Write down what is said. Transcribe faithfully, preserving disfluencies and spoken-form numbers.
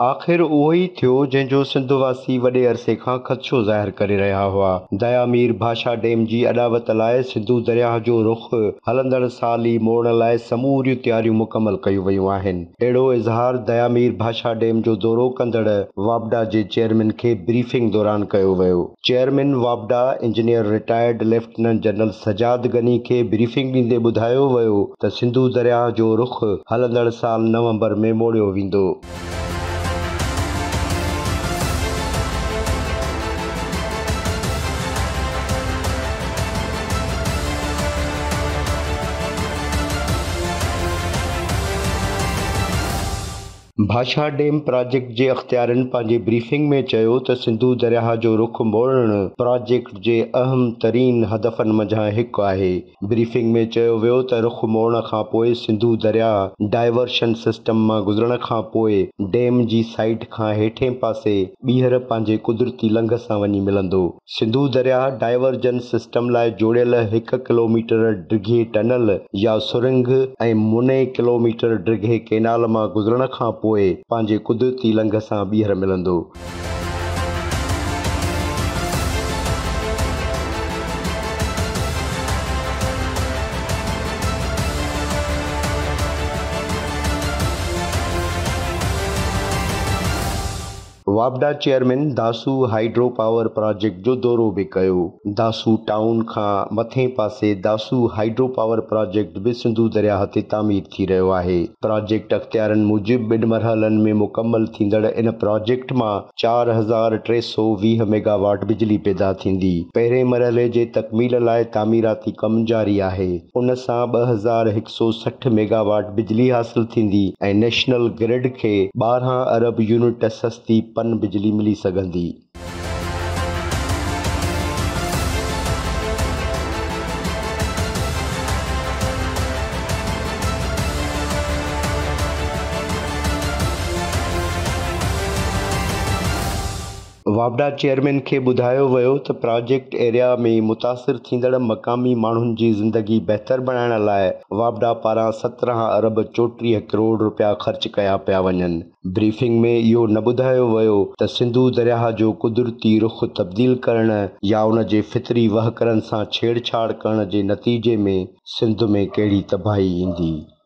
आख़िर उहो ई थियो जंहिंजो सिंधवासी वॾे अरसे खां ख़दशो ज़ाहिर करे रहिया हुआ। दयामीर भाषा डैम जी अॾावत लाइ सिंधु दरियाह जो रुख़ हलंदड़ साल ई मोड़ण लाइ समूरियूं तयारियूं मुकमल कयूं वयूं आहिनि। अहिड़ो इज़हार दयामीर भाषा डैम जो दौरो कंदड़ वापडा जे चेयरमैन खे ब्रीफिंग दौरान कयो वियो। चेयरमैन वापडा engineer retired lieutenant general Sajjad Ghani खे ब्रीफिंग ॾींदे ॿुधायो वियो त सिंधु दरियाह जो रुख़ हलंदड़ साल नवंबर में मोड़ियो वेंदो। भाषा डैम प्रोजेक्ट जे अख़्तियारनि पंहिंजे ब्रीफिंग में चयो त सिंधु दरियाह जो रुख़ मोड़णु प्रोजेक्ट जे अहम तरीन हदफ़नि मंझां हिकु आहे। ब्रीफिंग में चयो वियो त रुख़ मोड़ण खां पोइ सिंधु दरियाह डाइवर्शन सिस्टम मां गुज़रण खां पोइ डैम जी साइट खां हेठें पासे ॿीहर पंहिंजे कुदरती लंघ सां वञी मिलंदो। सिंधु दरियाह डाइवर्जन सिस्टम लाइ जोड़ियल हिकु किलोमीटर डिघे टनल या सुरंग ऐं मुने किलोमीटर डिघे केनाल मां गुज़रण खां पोइ पंहिंजे कुदरती लंघ सां ॿीहर मिलंदो। वापडा chairman Dasu hydro power project जो दौरो बि कयो। दासू टाउन खां मथे पासे दासू हाइड्रो पावर प्रोजेक्ट बि सिंधु दरियाह ते तामीर थी रहियो आहे। प्रोजेक्ट अख़्तियारनि मूजिबि ॿिनि मरहलनि में मुकमल थींदड़ इन प्रोजेक्ट मां चार हज़ार टे सौ वीह मेगावाट बिजली पैदा थींदी। पहिरें मरहले जे तकमील लाइ तामीराती कमु जारी आहे। उन सां ॿ हज़ार हिकु सौ सठि मेगावाट बिजली हासिल थींदी ऐं नेशनल ग्रिड खे ॿारहं अरब यूनिट सस्ती पन बिजली मिली सघंदी। वापडा चेयरमैन खे ॿुधायो वियो त प्रोजेक्ट एरिया में मुतासिर थींदड़ मक़ामी माण्हुनि जी ज़िंदगी बहितर बणाइण लाइ वापडा पारां सत्रहं अरब चोटीह करोड़ रुपया ख़र्च कया पिया वञनि। ब्रीफिंग में इहो न ॿुधायो वियो त सिंधु दरियाह जो कुदरती रुख़ तब्दील करण या उन जे फितरी वहकरनि सां छेड़छाड़ करण जे नतीजे में सिंध में कहिड़ी तबाही ईंदी।